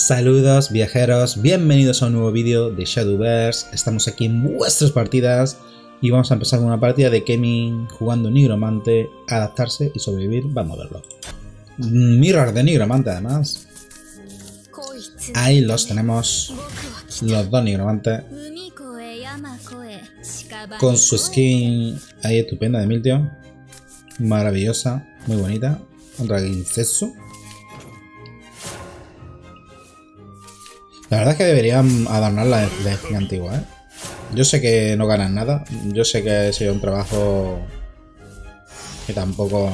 Saludos viajeros, bienvenidos a un nuevo vídeo de Shadowverse. Estamos aquí en vuestras partidas y vamos a empezar con una partida de Kemin jugando Nigromante, adaptarse y sobrevivir. Vamos a verlo. Mirror de Nigromante además. Ahí los tenemos, los dos Nigromantes. Con su skin ahí estupenda de Miltio. Maravillosa, muy bonita. Un Dragoncesso. La verdad es que deberían adornarla de skin antigua, ¿eh? Yo sé que no ganan nada. Yo sé que sería un trabajo que tampoco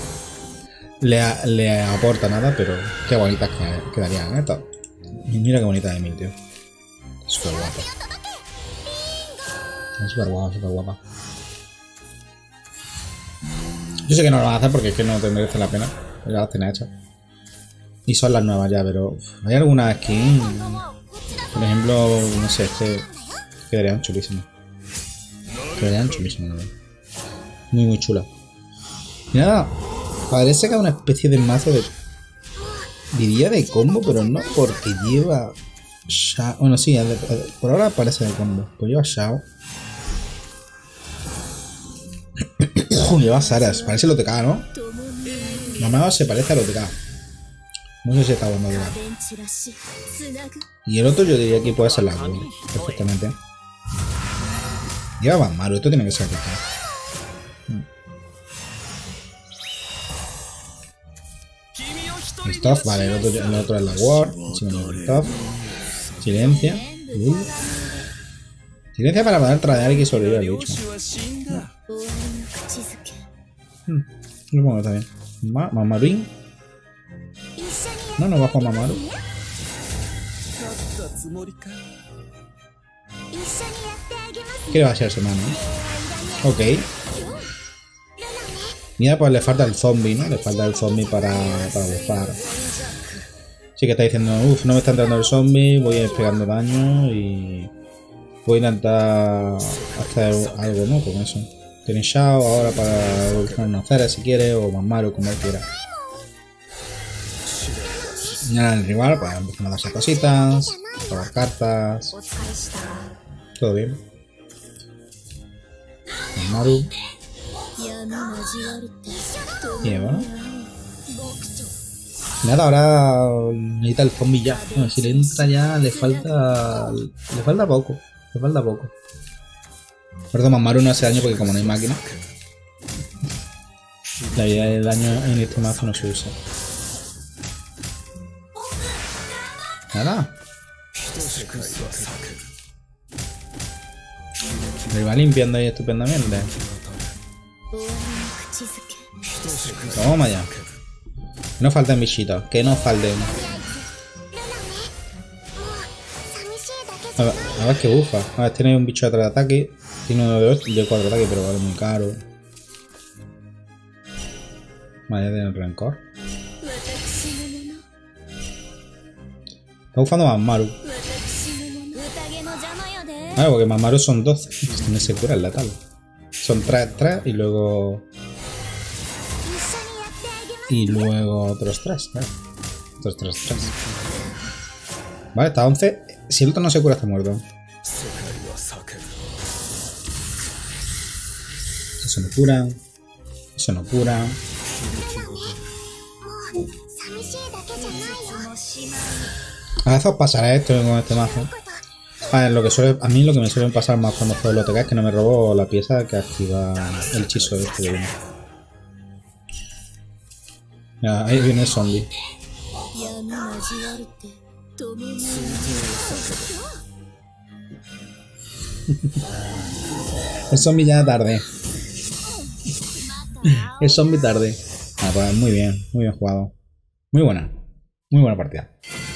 le aporta nada, pero qué bonitas quedarían, ¿eh? Y mira qué bonita de Miltio. Súper guapa. Es súper guapa, súper guapa. Yo sé que no lo van a hacer porque es que no te merece la pena. Ya las tenés hechas. Y son las nuevas ya, pero hay alguna skin. Por ejemplo, no sé, quedarían chulísimas. Quedarían chulísimas. Muy chula. Y nada, parece que es una especie de mazo de. Diría de combo, pero no porque lleva. Bueno, sí, por ahora parece de combo. Pues lleva Shao. Lleva Saras, parece el OTK, ¿no? Nomás se parece al OTK. No sé si está bueno durar. Y el otro yo diría que puede ser la Gold, perfectamente. Lleva Banmaru, esto tiene que ser rico. Stuff, vale, el otro es la Ward. Stuff. Silencia. Silencia para poder traer y sobrevivir al bicho. Supongo que está bien. Mamaruin. No bajo Mamaru. ¿Qué le va a hacer ese mano? Ok. Mira, pues le falta el zombie, ¿no? Le falta el zombie para bufar. Sí que está diciendo, uff, no me está entrando el zombie, voy a ir pegando daño y voy a intentar hacer algo, ¿no? Con eso. Tiene Shao ahora para evolucionar una Cera si quiere, o Mamaru como él quiera. Y ahora el rival, pues empiezan a darse cositas, robar cartas. Todo bien. Mamaru. Y bueno. Nada, ahora necesita el zombie ya. Bueno, si le entra ya le falta poco. Le falta poco. Perdón, Mamaru no hace daño porque como no hay máquina. La vida del daño en este mazo no se usa. Nada. Me va limpiando ahí estupendamente. Toma ya. Que no falten bichitos. Que no falten. A ver qué bufa. A ver, tiene un bicho de 3 de ataque. Tiene uno de 4 de ataque, pero vale muy caro. Vale, ya tiene el rencor. Está bufando Mamaru. Claro, porque Mamaru son 12. No se cura el letal. Son 3 y luego. Y luego otros 3. Vale. Otros 3. Vale, está 11. Si el otro no se cura, está muerto. Eso no cura. Eso no cura. A veces os pasará esto con este mazo. A mí lo que me suele pasar más cuando juego el OTK es que no me robo la pieza que activa el hechizo este de uno. Ya, ahí viene el zombie. El zombie ya tarde. El zombie tarde. Ah, pues muy bien jugado. Muy buena partida.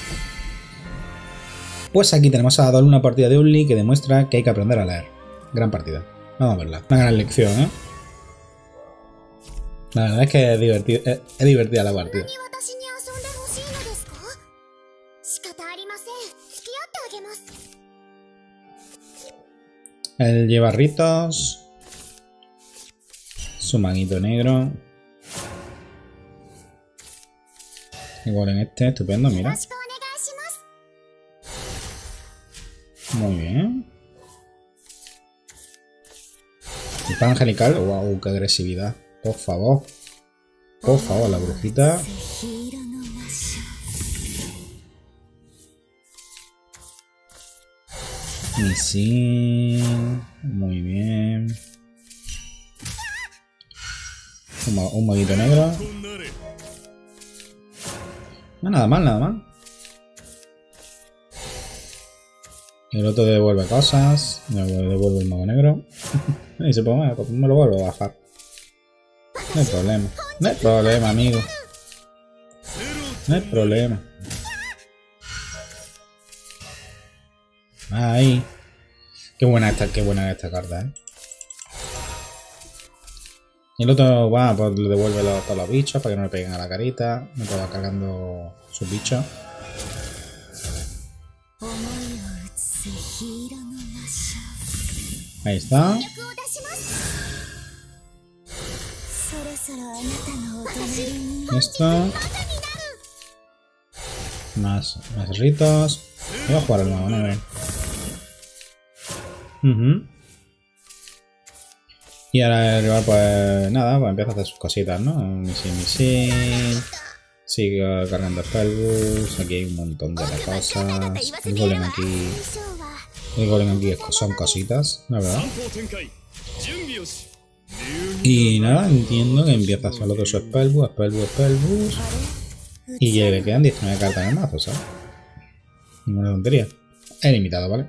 Pues aquí tenemos a Adol una partida de Unli que demuestra que hay que aprender a leer. Gran partida. Vamos a verla. Una gran lección, ¿eh? La verdad es que es divertida la partida. Él lleva ritos. Su manguito negro. Igual en este, estupendo, mira. Muy bien. El pan angelical. Wow, qué agresividad. Por favor. Por favor, la brujita. Misil. Muy bien. Un maguito negro. No, nada mal, nada mal. El otro devuelve cosas. Me devuelve el mago negro. Y se pone, pues me lo vuelvo a bajar. No hay problema. No hay problema, amigo. No hay problema. Ahí. Qué buena esta carta, Y el otro va, pues le devuelve todos los bichos para que no le peguen a la carita. Me va cargando sus bichos. Ahí está. Esto. Más ritos. Voy a jugar al mago negro. Y ahora el rival, pues nada, pues empieza a hacer sus cositas, ¿no? Misil. Sigue cargando spellbooks. Aquí hay un montón de cosas. El golem aquí. Son cositas, la verdad. Y nada, entiendo que empieza solo con su spellbooks. Y ya le quedan 19 cartas en el mazo, ¿sabes? Ninguna tontería. He limitado, ¿vale?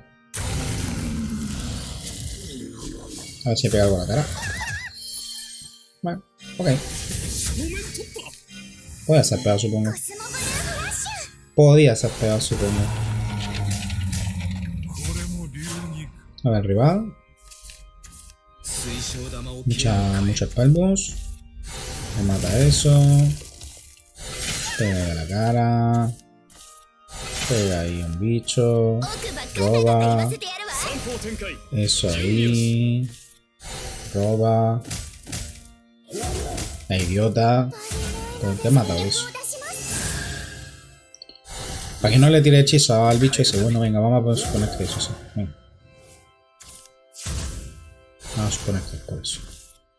A ver si pega algo a la cara. Bueno, ok. Podría ser peor, supongo. A ver, rival. Muchos spellbooks. Me mata eso. Pega de la cara. Pega ahí un bicho. Roba. Eso ahí. Roba. La idiota. ¿Por qué ha matado eso? Para que no le tire hechizo al bicho ese. Bueno, venga, vamos a suponer que eso sí. Venga. Vamos a suponer que es por eso.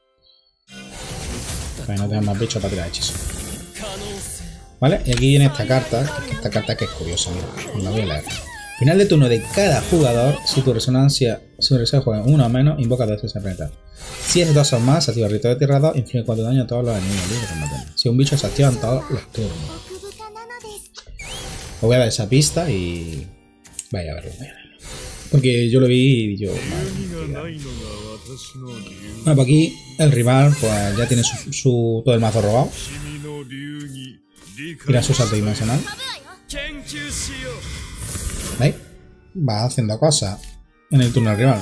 Para que no tenga más bichos para tirar hechizo. ¿Vale? Y aquí viene esta carta. Esta carta que es curiosa, mira. La voy a leer. Final de turno de cada jugador, si tu resonancia juega uno o menos, invoca 2 ese planeta. Si es 2 o más, activa el rito de tierra 2, inflige 4 daño a todos los enemigos libres que combaten. Si un bicho se activa en todos los turnos. Os voy a dar esa pista y... Vaya a verlo, porque yo lo vi y yo... Bueno, pues aquí el rival pues ya tiene todo el mazo robado. Mira su salto dimensional. ¿Veis? Va haciendo cosas en el turno del rival.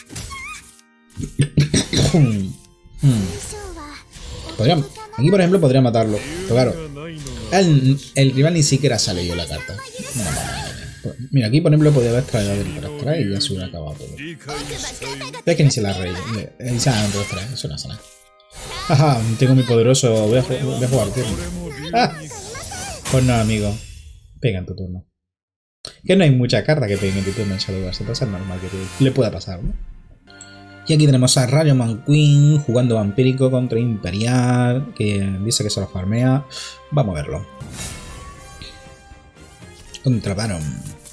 Aquí, por ejemplo, podría matarlo. Pero claro, el rival ni siquiera se ha leído la carta. Mira, aquí, por ejemplo, podría haber traído del atrás y ya se hubiera acabado todo. Es que ni se la ha reído. Eso no hace nada. Ajá, tengo muy poderoso. Voy a jugar turno. Pues no, amigo. Pega en tu turno. Que no hay mucha carta que pegue en tu turno en Shadowverse. Entonces es normal que le pueda pasar, ¿no? Y aquí tenemos a Rayo McQueen jugando vampírico contra Imperial. Que dice que se lo farmea. Vamos a verlo. Contra Baron.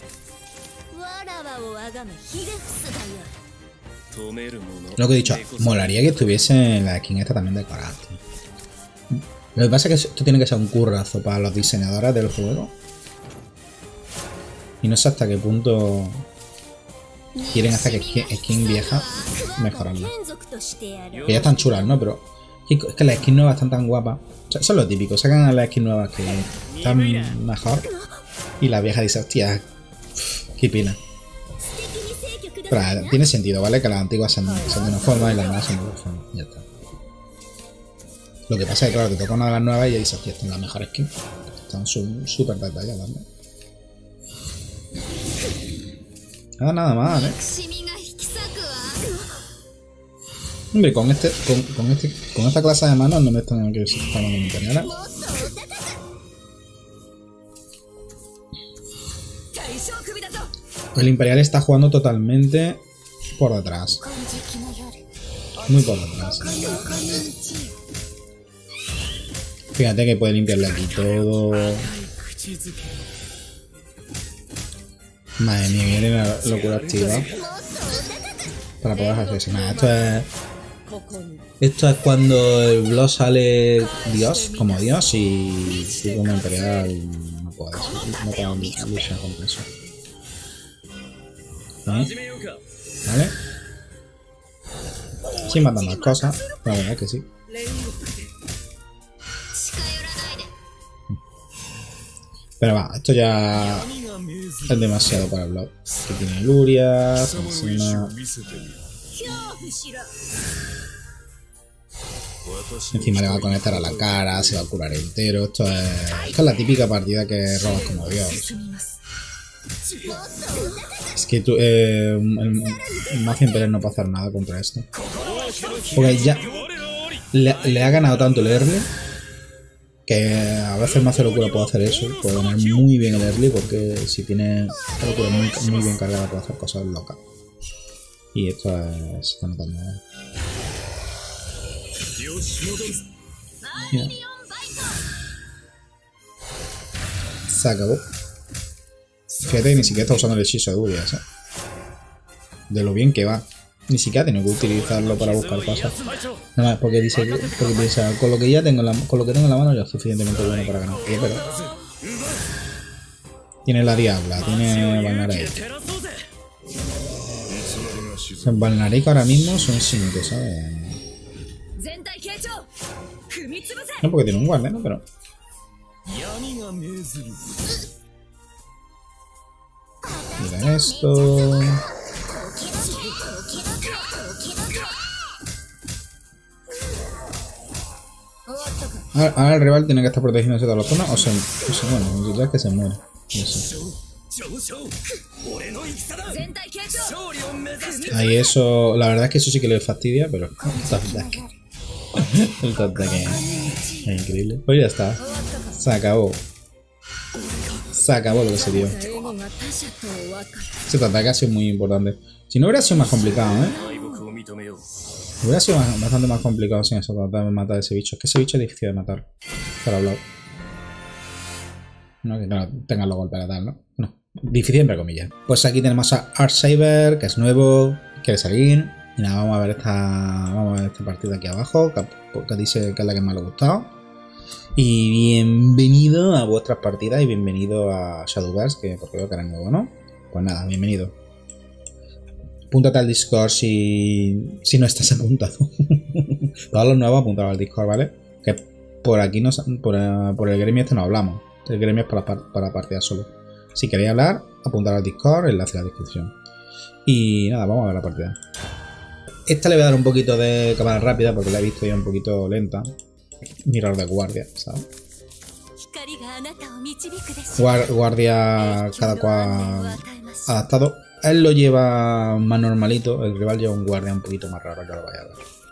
Lo que he dicho, molaría que estuviese en la skin esta también decorada. Lo que pasa es que esto tiene que ser un currazo para los diseñadores del juego. Y no sé hasta qué punto quieren hacer que skin vieja mejorarla. Que ya están chulas, ¿no? Pero es que las skins nuevas están tan guapas. O sea, son lo típico, sacan a las skins nuevas que están mejor. Y la vieja dice, hostia, qué pena. Pero tiene sentido, ¿vale? Que las antiguas sean de una forma y las nuevas sean de otra forma. Ya está. Lo que pasa es que, claro, te toca una de las nuevas y ya dices, hostia, esta es la mejor skin. Están súper detalladas, ¿no? Nada mal, ¿eh? Hombre, con esta clase de manos no me están que se están dando imperiales. El Imperial está jugando totalmente por detrás. Muy por detrás. Fíjate que puede limpiarle aquí todo. Madre mía, viene la locura activa. Para poder asesinar. Esto es cuando el blog sale Dios, como Dios, y como Imperial no puede luchar contra eso. ¿Vale? Sí matan más cosas, la verdad que sí. Pero va, esto ya es demasiado para el blog. Que tiene Luria, encima le va a conectar a la cara, se va a curar entero. Esto es la típica partida que robas como Dios. Es que tú, el mazo Imperial no puede hacer nada contra esto. Porque ya le ha ganado tanto el early que a veces el mazo de locura puede hacer eso. Puede ganar muy bien el early porque si tiene la locura muy bien cargada puede hacer cosas locas. Y esto se está notando. Mira. Se acabó. Fíjate que ni siquiera está usando el hechizo de Urias, ¿eh? De lo bien que va. Ni siquiera tengo que utilizarlo para buscar cosas. Nada más porque dice porque piensa, con lo que ya tengo con lo que tengo en la mano ya es suficientemente bueno para ganar. Pero tiene la Diabla, tiene Balnarek. Balnarek ahora mismo son 5, ¿sabes? No porque tiene un guardia, ¿no? Pero mira esto. Ahora el rival tiene que estar protegiéndose de todas las zonas o se muere. Ya que se muere. Ahí eso, la verdad es que eso sí que le fastidia, pero el contraataque es increíble. Pues ya está. Se acabó. Se acabó lo que se dio. Ese ataque ha sido muy importante. Si no hubiera sido más complicado, ¿eh? Hubiera sido bastante más complicado sin eso, tratar de matar a ese bicho. Es que ese bicho es difícil de matar. Para hablar. No que no tengan los golpes a tal, ¿no? No. Difícil entre comillas. Pues aquí tenemos a Artsaber, que es nuevo, quiere salir. Y nada, vamos a ver esta partida aquí abajo, que dice que es la que más le ha gustado. Y bienvenido a vuestras partidas y bienvenido a Shadowverse, que porque veo que era nuevo, ¿no? Pues nada, bienvenido. Apúntate al Discord si no estás apuntado. Todos los nuevos apuntados al Discord, ¿vale? Que por aquí no, por el gremio este no hablamos. El gremio es para partidas solo. Si queréis hablar, apuntar al Discord, enlace en la descripción. Y nada, vamos a ver la partida. Esta le voy a dar un poquito de cámara rápida porque la he visto ya un poquito lenta. Mirar de guardia, ¿sabes? Guardia cada cual adaptado. Él lo lleva más normalito, el rival lleva un guardia un poquito más raro, ya lo vaya a ver.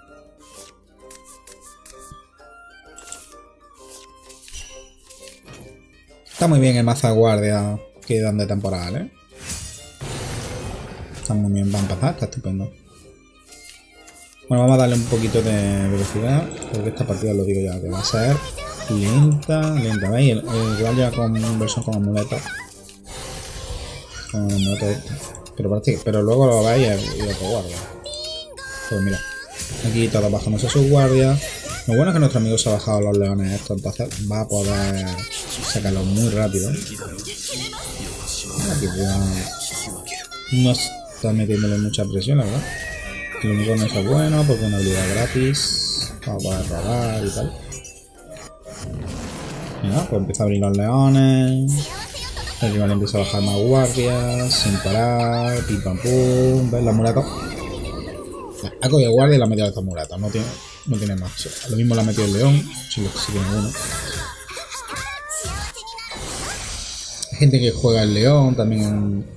Está muy bien el mazo de guardia que dan de temporal, ¿eh? Está muy bien, va a empezar, está estupendo. Bueno, vamos a darle un poquito de velocidad, porque esta partida lo digo ya, que va a ser lenta, ¿veis? El rival lleva con versión con amuleto. Con amuleto este. Pero luego lo veis y otro guardia. Pues mira, aquí todos bajándose sus guardias. Lo bueno es que nuestro amigo se ha bajado los leones estos, entonces va a poder sacarlos muy rápido. Aquí no está metiéndole mucha presión, la verdad. Lo único no es bueno porque es una habilidad gratis. Vamos a poder robar y tal. Y nada, pues empieza a abrir los leones. El rival empieza a bajar más guardias sin parar. Pim pam pum. ¿Ves la murata? Ha cogido guardia y la ha metido a esta murata. No tiene más. Lo mismo la ha metido el león. Si tiene uno. Hay gente que juega el león también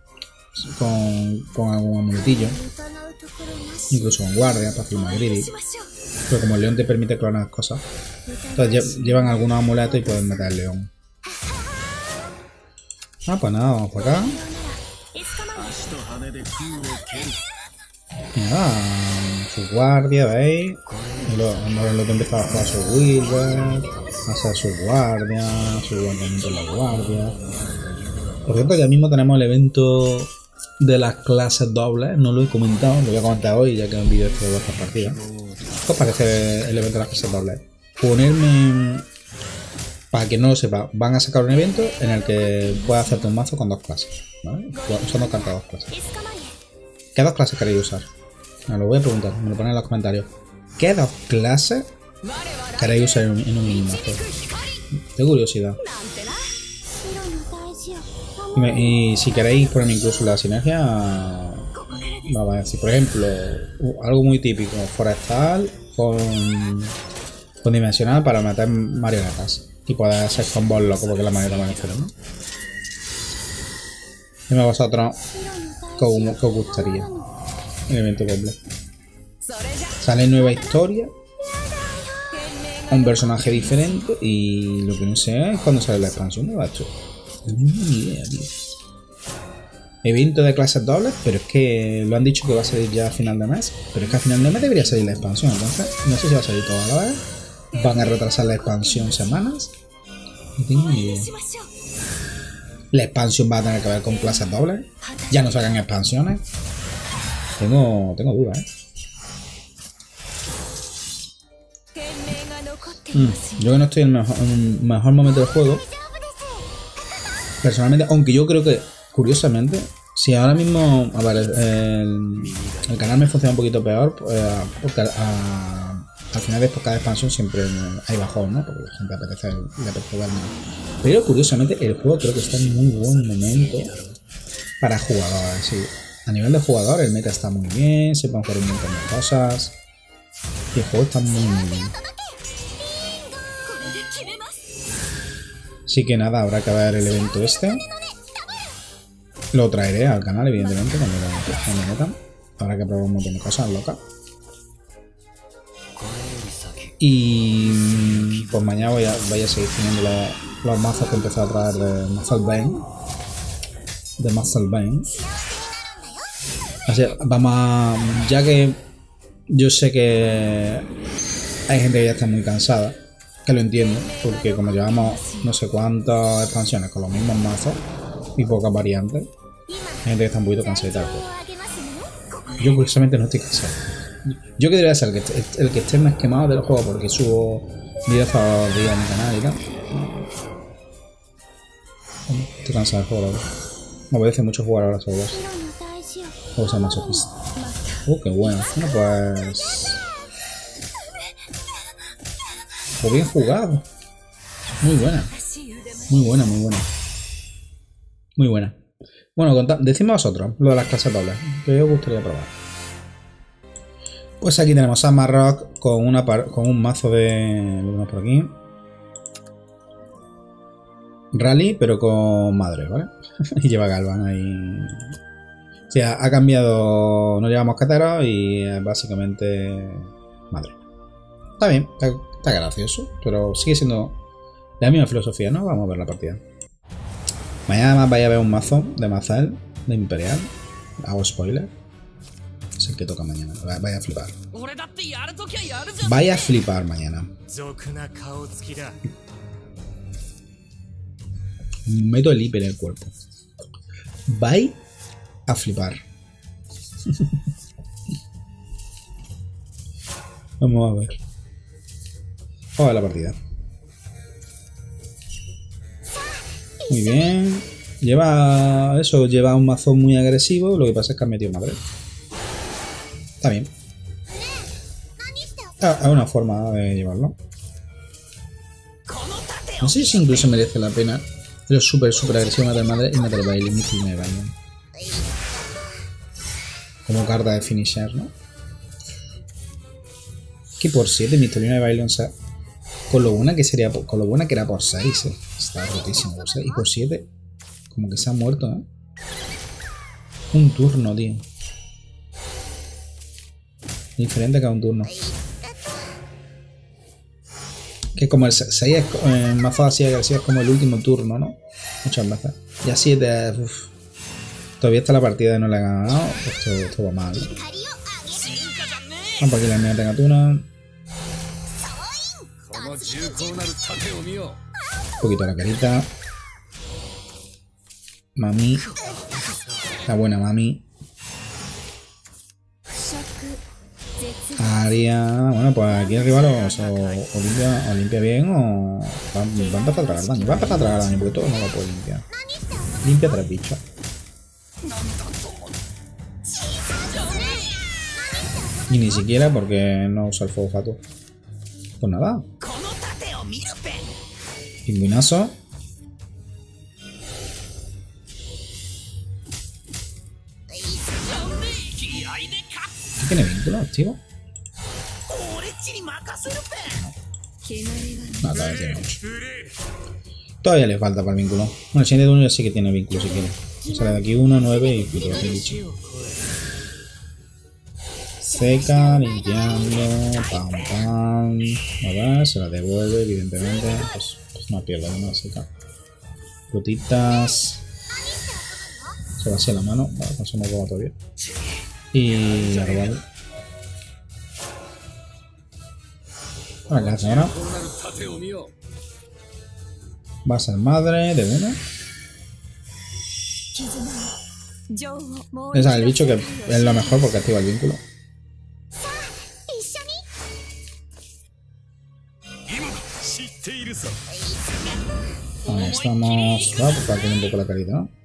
con algún amuletillo. Incluso con guardia para hacer una greedy. Pero como el león te permite clonar cosas, entonces llevan algunos amuletos y pueden meter el león. Ah, pues nada, vamos por acá. Y nada, su guardia, ¿veis? Lo que empezaba a jugar su Wilbert, a hacer su guardia en la guardia. Por cierto, ya mismo tenemos el evento de las clases dobles, no lo he comentado, lo voy a comentar hoy ya que he un vídeo de vuestras partidas. ¿Qué os parece el evento de las clases dobles? Ponerme... Para quien no lo sepa, van a sacar un evento en el que puedes hacerte un mazo con dos clases, ¿vale? Usando cartas dos clases. ¿Qué dos clases queréis usar? Me lo voy a preguntar, me lo ponéis en los comentarios. ¿Qué dos clases queréis usar en un mazo? De curiosidad. Y si queréis poner incluso la sinergia, vamos a decir, por ejemplo, algo muy típico, forestal con dimensional para meter marionetas. Y poder hacer combos locos porque la marioneta va a hacer, ¿no? Dime a vosotros qué os gustaría el evento completo. Sale nueva historia, un personaje diferente y lo que no sé es cuándo sale la expansión de Bacho. No tengo ni idea, tío. Evento de clases dobles, pero es que lo han dicho que va a salir ya a final de mes, pero es que a final de mes debería salir la expansión, entonces no sé si va a salir todo a la vez. Van a retrasar la expansión semanas. No tengo ni idea. La expansión va a tener que ver con clases dobles. Ya no sacan expansiones. Tengo dudas, Yo que no estoy en el mejor momento del juego. Personalmente, aunque yo creo que, curiosamente, si ahora mismo, a ver, el canal me funciona un poquito peor, porque al final de cada expansión siempre hay bajón, ¿no? Porque la gente le apetece jugar más. Pero curiosamente el juego creo que está en muy buen momento para jugadores, sí. A nivel de jugador el meta está muy bien, se pueden jugar un montón de cosas. Y el juego está muy bien. Así que nada, habrá que ver el evento este. Lo traeré al canal, evidentemente, cuando lo metan. Habrá que probar un montón de cosas locas. Y pues mañana voy a seguir teniendo los mazos que he empezado a traer de Muscle Bane. Así, vamos a... Ya que yo sé que hay gente que ya está muy cansada, que lo entiendo, porque como llevamos no sé cuántas expansiones con los mismos mazos y pocas variantes, hay gente que está un poquito cansada y tal. Yo curiosamente no estoy cansado. Yo que debería ser el que esté más quemado del juego porque subo videos todos los días en mi canal y tal. Estoy cansado de jugar ahora. Me obedece mucho jugar ahora solo dos. Juegos a masoquista. Qué bueno. Bueno, pues... Pues bien jugado. Muy buena. Muy buena, muy buena. Muy buena. Bueno, decidme vosotros lo de las clases dobles. Que os gustaría probar. Pues aquí tenemos a Marrock con un mazo de... Lo vemos por aquí. Rally, pero con madre, ¿vale? Y lleva Galvan ahí. O sea, ha cambiado... No lleva mosqueteros y es básicamente... madre. Está bien, está gracioso, pero sigue siendo la misma filosofía, ¿no? Vamos a ver la partida. Mañana además vais a ver un mazo de Mazael, de Imperial. Hago spoiler. Es el que toca mañana. Vaya a flipar. Vaya a flipar mañana. Meto el hiper en el cuerpo. Vaya a flipar. Vamos a ver. Vamos a ver la partida. Muy bien. Lleva un mazo muy agresivo. Lo que pasa es que ha metido madre. Está bien. Es una forma de llevarlo. No sé si incluso merece la pena. Pero súper agresivo meter madre y meter baile. Como carta de finisher, ¿no? Que por 7 Mistolina de baile, o sea, con lo buena que sería, con lo buena que era por 6, está rotísimo por 6. Y por 7, como que se ha muerto, ¿eh? Un turno, tío. Diferente a cada un turno. Que como el 6 es mazo así agresivo, es como el último turno, ¿no? Muchas veces. Y a 7 es... Todavía está la partida y no la he ganado. Esto va mal. Vamos para que la mía tenga tuna. Un poquito la carita. Mami. La buena mami. Aria. Bueno, pues aquí arriba o limpia bien o va a empezar a tragar daño. Va a empezar a tragar daño porque todo no lo puede limpiar. Limpia 3 bichos. Y ni siquiera porque no usa el fuego fato. Pues nada. Pingüinazo. ¿Qué tiene vínculo activo? No, todavía tiene 8. Todavía le falta para el vínculo. Bueno, el siguiente de uno ya sí que tiene vínculo si quiere. Sale de aquí 1, 9 y pico. Seca, limpiando, pam pam. A ver, se la devuelve, evidentemente. Pues no pierde nada, seca. Frutitas. Se va hacia la mano. Vale, no se me roba todavía. Y arbal. Vale, la señora. Va a ser madre de uno. Es el bicho que es lo mejor porque activa el vínculo. Ahí estamos. Para tener un poco la carita, ¿no?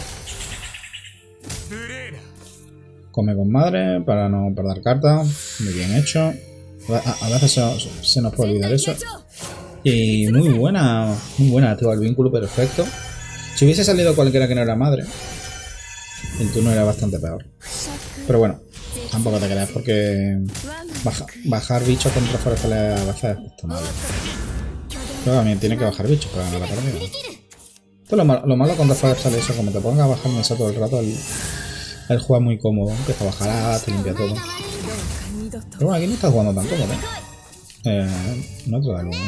Come con madre para no perder carta. Muy bien hecho. A veces se nos puede olvidar eso. Y muy buena activa el vínculo, perfecto. Si hubiese salido cualquiera que no era madre, el turno era bastante peor. Pero bueno, tampoco te creas porque bajar bichos contra Forestales a veces está mal. Pero también tiene que bajar bichos para ganar la partida. Esto es lo malo contra Forestales, eso, como te pongas a bajar mesa todo el rato, el juego es muy cómodo, que te bajará, te limpia todo. Pero bueno, aquí no estás jugando tan cómodo. No te da algo.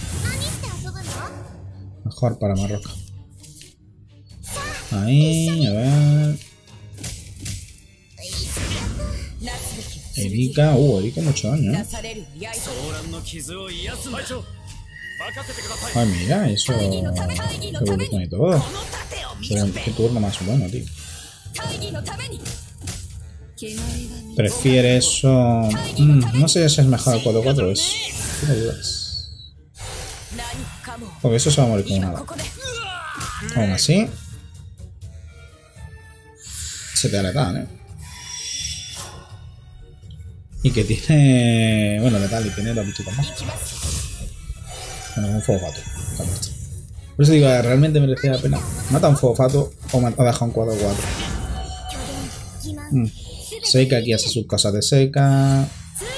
Mejor para Marroca. Ahí, a ver. Erika, Erika mucho daño, ¿eh? Ay, mira, eso. Qué evolución y todo. Qué turno más bueno, tío. Prefiere eso. No sé si es mejor el 4-4 es. Tengo dudas. Porque eso se va a morir con nada. Aún así. Se te letal, ¿eh? Y que tiene. Bueno, letal y tiene 2 bichitos más. Bueno, un fuego fato. Por eso digo, realmente merecía la pena. Mata un fuego fato o deja un 4-4. Seca aquí hace sus cosas de seca.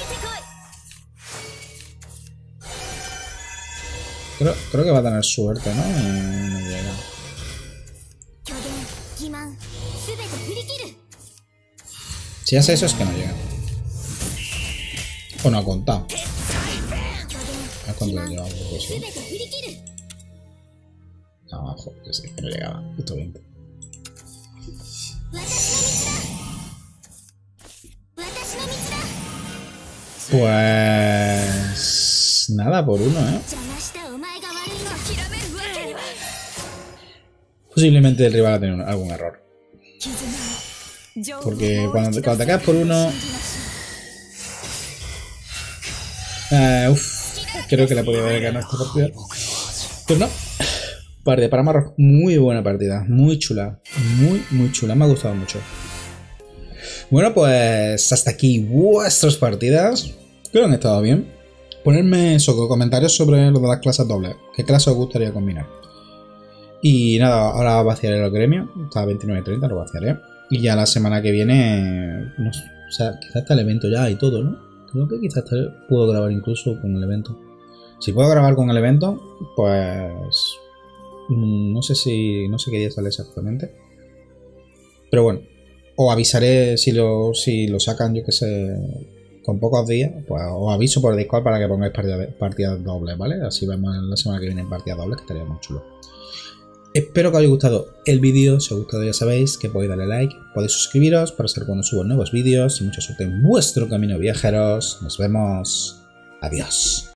Creo que va a tener suerte, ¿no? No llega. Si hace eso es que no llega. O no ha contado. ¿A cuánto le llevamos? No, joder, que sí, que no llegaba. Justo 20. Pues nada, por uno, ¿eh? Posiblemente el rival ha tenido algún error. Porque cuando te quedas por uno... creo que le podía haber ganado esta partida. Pero no. Partida para Marroc. Muy buena partida. Muy chula. Muy chula. Me ha gustado mucho. Bueno, pues hasta aquí vuestras partidas. Creo que han estado bien. Ponedme comentarios sobre lo de las clases dobles. ¿Qué clase os gustaría combinar? Y nada, ahora vaciaré el gremio. Está a 29:30, lo vaciaré. Y ya la semana que viene... No sé, o sea, quizás está el evento ya y todo, ¿no? Creo que quizás puedo grabar incluso con el evento. Si puedo grabar con el evento, pues... No sé qué día sale exactamente. Pero bueno. Os avisaré si lo sacan, yo que sé, con pocos días. Pues os aviso por Discord para que pongáis partidas dobles, ¿vale? Así vemos la semana que viene partidas dobles, que estaría muy chulo. Espero que os haya gustado el vídeo. Si os ha gustado ya sabéis que podéis darle like, podéis suscribiros para saber cuando subo nuevos vídeos. Y mucha suerte en vuestro camino, viajeros. Nos vemos. Adiós.